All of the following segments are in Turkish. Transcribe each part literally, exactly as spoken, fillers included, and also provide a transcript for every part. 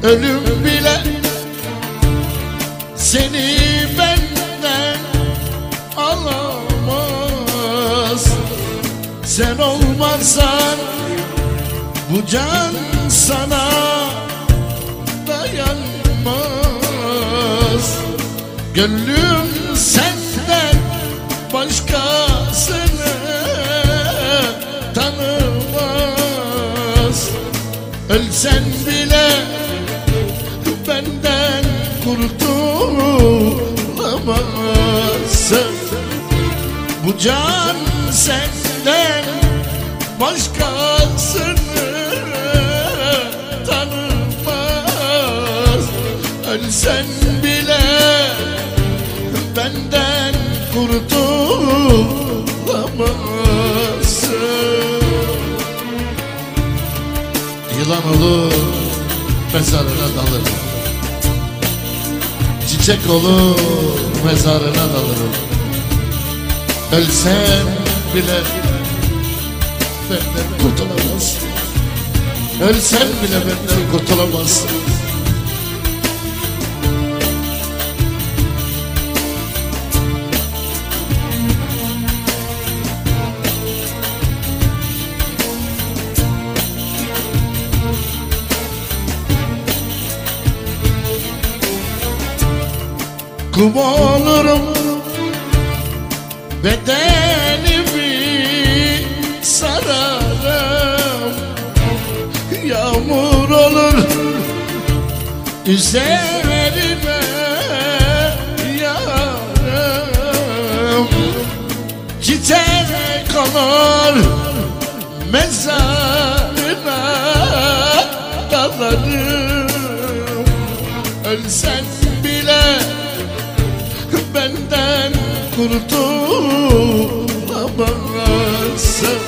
ölüm bile seni benden alamaz. Sen olmazsan bu can sana dayanmaz. Gönlüm senden başkasını tanımaz. Ölsen bile benden kurtulamazsın. Bu can senden başkasını tanımaz. Ölsen bile benden kurtulamazsın. Yılan olur mezarına dalırım, çiçek olur mezarına dalırım. Ölsen bile benden kurtulamazsın. Ölsen bile benden kurtulamazsın. Kum olurum, bedenimi sararım. Yağmur olur üzerime yağarım. Çiçek olur mezarına dalarım. Ölsen bile benden kurtulamazsın.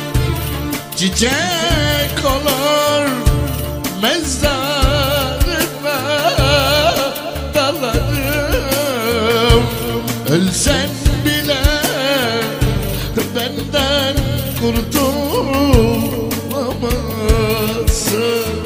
Çiçek olur mezarına dalarım. Ölsen bile benden kurtulamazsın.